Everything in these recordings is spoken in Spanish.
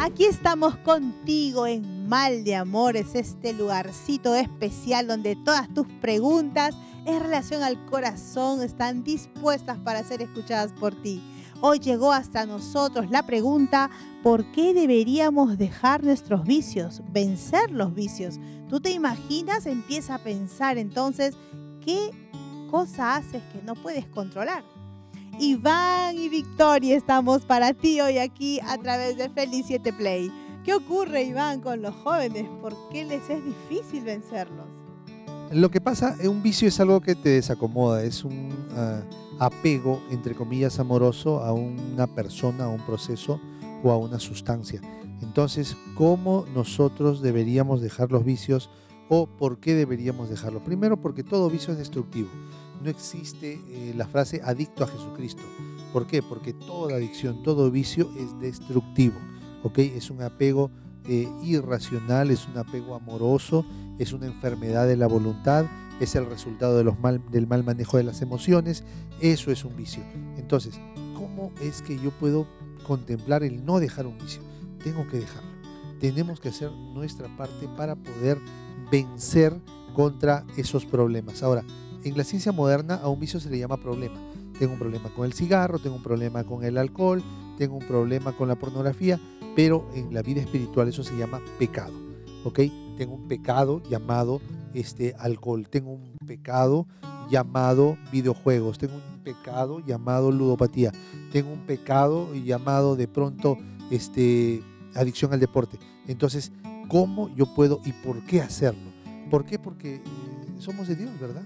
Aquí estamos contigo en Mal de Amores, este lugarcito especial donde todas tus preguntas en relación al corazón están dispuestas para ser escuchadas por ti. Hoy llegó hasta nosotros la pregunta: ¿por qué deberíamos dejar nuestros vicios, vencer los vicios? ¿Tú te imaginas? Empieza a pensar entonces, ¿qué cosa haces que no puedes controlar? Iván y Victoria estamos para ti hoy aquí a través de Feliz 7 Play. ¿Qué ocurre, Iván, con los jóvenes? ¿Por qué les es difícil vencerlos? Lo que pasa, un vicio es algo que te desacomoda, es un apego, entre comillas, amoroso a una persona, a un proceso o a una sustancia. Entonces, ¿cómo nosotros deberíamos dejar los vicios o por qué deberíamos dejarlo? Primero, porque todo vicio es destructivo. No existe la frase adicto a Jesucristo. ¿Por qué? Porque toda adicción, todo vicio es destructivo, ¿ok? Es un apego irracional, es un apego amoroso, es una enfermedad de la voluntad, es el resultado del mal manejo de las emociones. Eso es un vicio. Entonces, ¿cómo es que yo puedo contemplar el no dejar un vicio? Tengo que dejarlo. Tenemos que hacer nuestra parte para poder vencer contra esos problemas. Ahora, en la ciencia moderna a un vicio se le llama problema. Tengo un problema con el cigarro, tengo un problema con el alcohol, tengo un problema con la pornografía, pero en la vida espiritual eso se llama pecado, ¿ok? Tengo un pecado llamado alcohol, tengo un pecado llamado videojuegos, tengo un pecado llamado ludopatía, tengo un pecado llamado de pronto adicción al deporte. Entonces, ¿cómo yo puedo y por qué hacerlo? ¿Por qué? Porque somos de Dios, ¿verdad?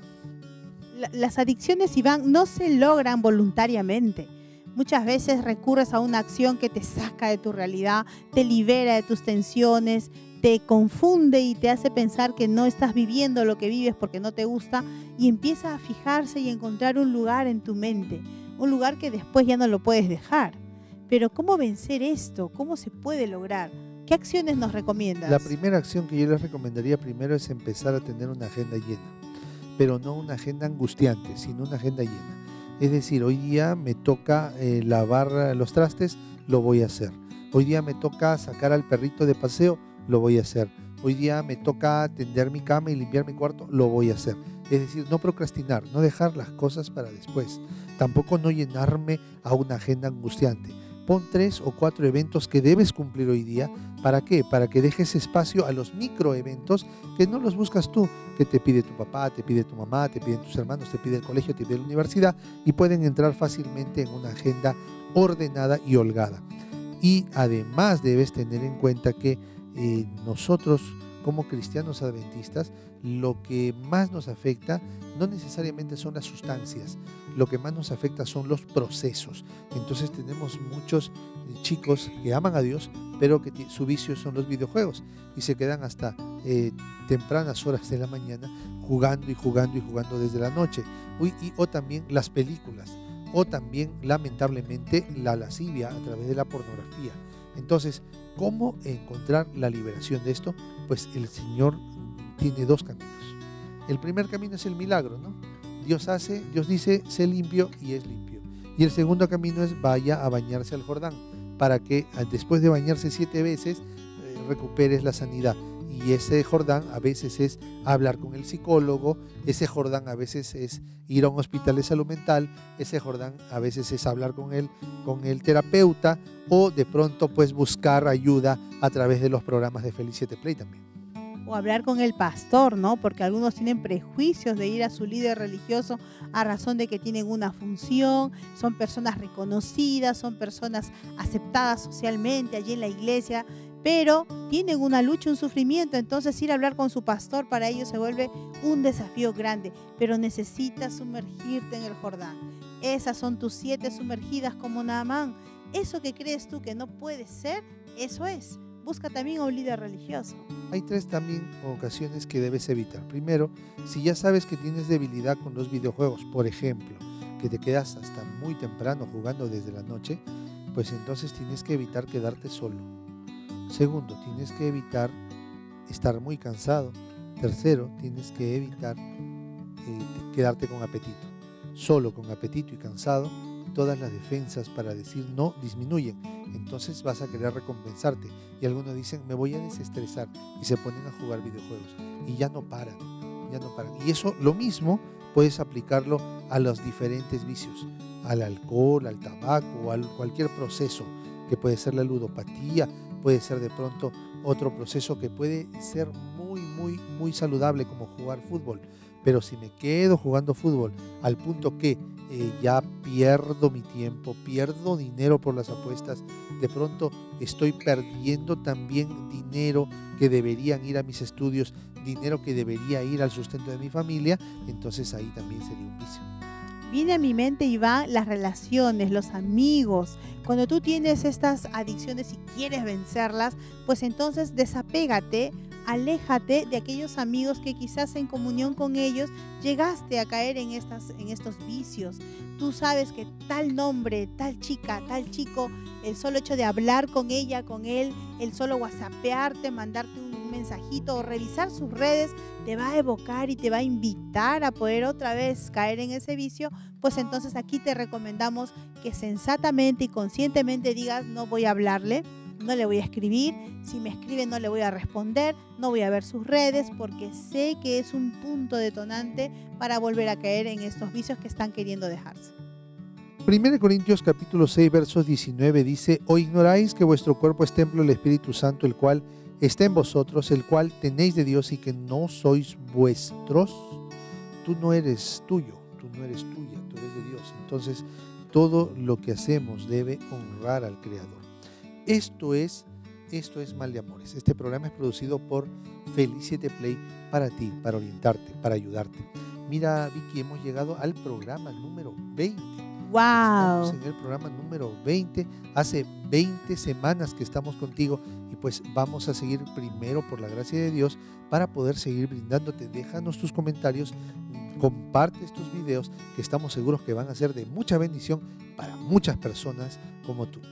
Las adicciones, Iván, no se logran voluntariamente. Muchas veces recurres a una acción que te saca de tu realidad, te libera de tus tensiones, te confunde y te hace pensar que no estás viviendo lo que vives porque no te gusta, y empieza a fijarse y encontrar un lugar en tu mente, un lugar que después ya no lo puedes dejar. Pero ¿cómo vencer esto? ¿Cómo se puede lograr? ¿Qué acciones nos recomiendas? La primera acción que yo les recomendaría primero es empezar a tener una agenda llena, pero no una agenda angustiante, sino una agenda llena. Es decir, hoy día me toca lavar los trastes, lo voy a hacer. Hoy día me toca sacar al perrito de paseo, lo voy a hacer. Hoy día me toca tender mi cama y limpiar mi cuarto, lo voy a hacer. Es decir, no procrastinar, no dejar las cosas para después. Tampoco no llenarme a una agenda angustiante. Pon 3 o 4 eventos que debes cumplir hoy día. ¿Para qué? Para que dejes espacio a los microeventos que no los buscas tú, que te pide tu papá, te pide tu mamá, te piden tus hermanos, te pide el colegio, te pide la universidad, y pueden entrar fácilmente en una agenda ordenada y holgada. Y además debes tener en cuenta que nosotros como cristianos adventistas, lo que más nos afecta no necesariamente son las sustancias, lo que más nos afecta son los procesos. Entonces tenemos muchos chicos que aman a Dios, pero que su vicio son los videojuegos y se quedan hasta tempranas horas de la mañana jugando y jugando y jugando desde la noche. O también las películas, o también lamentablemente la lascivia a través de la pornografía. Entonces, ¿cómo encontrar la liberación de esto? Pues el Señor tiene 2 caminos. El primer camino es el milagro, ¿no? Dios dice, sé limpio, y es limpio. Y el segundo camino es vaya a bañarse al Jordán, para que después de bañarse 7 veces recuperes la sanidad. Y ese Jordán a veces es hablar con el psicólogo, ese Jordán a veces es ir a un hospital de salud mental, ese Jordán a veces es hablar con el terapeuta, o de pronto pues buscar ayuda a través de los programas de Feliz 7 Play también. O hablar con el pastor, ¿no? Porque algunos tienen prejuicios de ir a su líder religioso a razón de que tienen una función, son personas reconocidas, son personas aceptadas socialmente allí en la iglesia, pero tienen una lucha, un sufrimiento. Entonces ir a hablar con su pastor para ellos se vuelve un desafío grande, pero necesitas sumergirte en el Jordán. Esas son tus 7 sumergidas como Naamán. Eso que crees tú que no puede ser, eso es. Busca también a un líder religioso. Hay 3 también ocasiones que debes evitar. Primero, si ya sabes que tienes debilidad con los videojuegos, por ejemplo, que te quedas hasta muy temprano jugando desde la noche, pues entonces tienes que evitar quedarte solo. Segundo, tienes que evitar estar muy cansado. Tercero, tienes que evitar quedarte con apetito. Solo con apetito y cansado, todas las defensas para decir no disminuyen. entonces vas a querer recompensarte. Y algunos dicen, me voy a desestresar, y se ponen a jugar videojuegos y ya no paran. Y eso, lo mismo, puedes aplicarlo a los diferentes vicios, al alcohol, al tabaco, a cualquier proceso, que puede ser la ludopatía, puede ser de pronto otro proceso que puede ser muy saludable, como jugar fútbol. Pero si me quedo jugando fútbol al punto que ya pierdo mi tiempo, pierdo dinero por las apuestas, de pronto estoy perdiendo también dinero que deberían ir a mis estudios, dinero que debería ir al sustento de mi familia, entonces ahí también sería un vicio. Viene a mi mente, Iván, las relaciones, los amigos. Cuando tú tienes estas adicciones y quieres vencerlas, pues entonces desapégate, aléjate de aquellos amigos que quizás en comunión con ellos llegaste a caer en estos vicios. Tú sabes que tal nombre, tal chica, tal chico, el solo hecho de hablar con ella, con él, el solo whatsappearte, mandarte un mensajito o revisar sus redes, te va a evocar y te va a invitar a poder otra vez caer en ese vicio. Pues entonces aquí te recomendamos que sensatamente y conscientemente digas, no voy a hablarle, no le voy a escribir, si me escribe no le voy a responder, no voy a ver sus redes, porque sé que es un punto detonante para volver a caer en estos vicios que están queriendo dejarse. 1 Corintios capítulo 6 versos 19 dice, ¿o ignoráis que vuestro cuerpo es templo del Espíritu Santo, el cual está en vosotros, el cual tenéis de Dios y que no sois vuestros? Tú no eres tuyo, tú no eres tuya, tú eres de Dios. Entonces, todo lo que hacemos debe honrar al Creador. Esto es Mal de Amores. Este programa es producido por Feliz 7 Play para ti, para orientarte, para ayudarte. Mira, Vicky, hemos llegado al programa número 20. ¡Wow! Estamos en el programa número 20. Hace 20 semanas que estamos contigo y pues vamos a seguir primero por la gracia de Dios para poder seguir brindándote. Déjanos tus comentarios, comparte estos videos que estamos seguros que van a ser de mucha bendición para muchas personas como tú.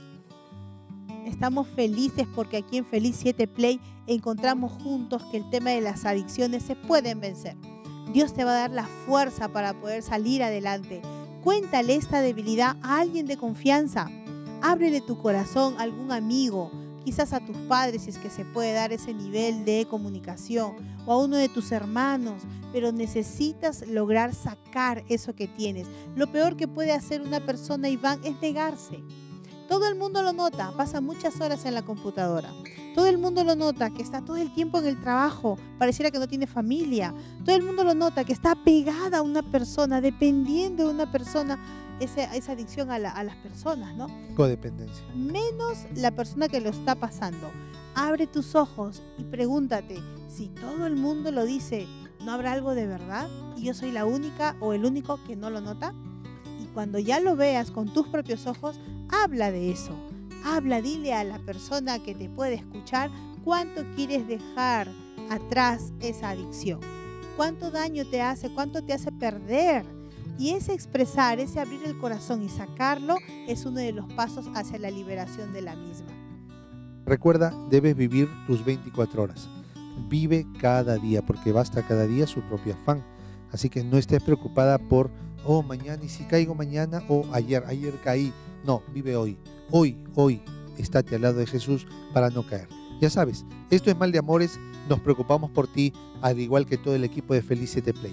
Estamos felices porque aquí en Feliz 7 Play encontramos juntos que el tema de las adicciones se pueden vencer. Dios te va a dar la fuerza para poder salir adelante. Cuéntale esta debilidad a alguien de confianza. Ábrele tu corazón a algún amigo, quizás a tus padres si es que se puede dar ese nivel de comunicación, o a uno de tus hermanos, pero necesitas lograr sacar eso que tienes. Lo peor que puede hacer una persona, Iván, es negarse. Todo el mundo lo nota, pasa muchas horas en la computadora. Todo el mundo lo nota, que está todo el tiempo en el trabajo, pareciera que no tiene familia. Todo el mundo lo nota, que está pegada a una persona, dependiendo de una persona, esa adicción a las personas, ¿no? Codependencia. Menos la persona que lo está pasando. Abre tus ojos y pregúntate, si todo el mundo lo dice, ¿no habrá algo de verdad? ¿Y yo soy la única o el único que no lo nota? Y cuando ya lo veas con tus propios ojos, habla de eso. Habla, dile a la persona que te puede escuchar cuánto quieres dejar atrás esa adicción. Cuánto daño te hace, cuánto te hace perder. Y ese expresar, ese abrir el corazón y sacarlo es uno de los pasos hacia la liberación de la misma. Recuerda, debes vivir tus 24 horas. Vive cada día, porque basta cada día su propio afán. Así que no estés preocupada por, mañana, y si caigo mañana, ayer caí. No, vive hoy. Hoy, estate al lado de Jesús para no caer. Ya sabes, esto es Mal de Amores, nos preocupamos por ti, al igual que todo el equipo de Feliz 7 Play.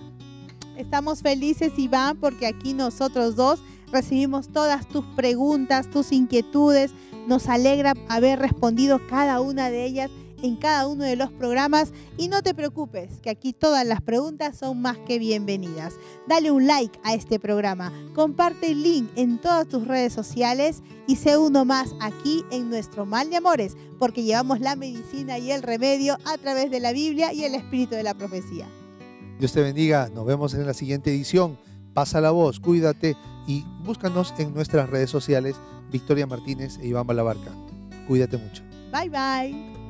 Estamos felices, Iván, porque aquí nosotros dos recibimos todas tus preguntas, tus inquietudes. Nos alegra haber respondido cada una de ellas en cada uno de los programas. Y no te preocupes, que aquí todas las preguntas son más que bienvenidas. Dale un like a este programa, comparte el link en todas tus redes sociales y sé uno más aquí en nuestro Mal de Amores, porque llevamos la medicina y el remedio a través de la Biblia y el espíritu de la profecía. Dios te bendiga, nos vemos en la siguiente edición. Pasa la voz, cuídate y búscanos en nuestras redes sociales, Victoria Martínez e Iván Balabarca. Cuídate mucho. Bye bye.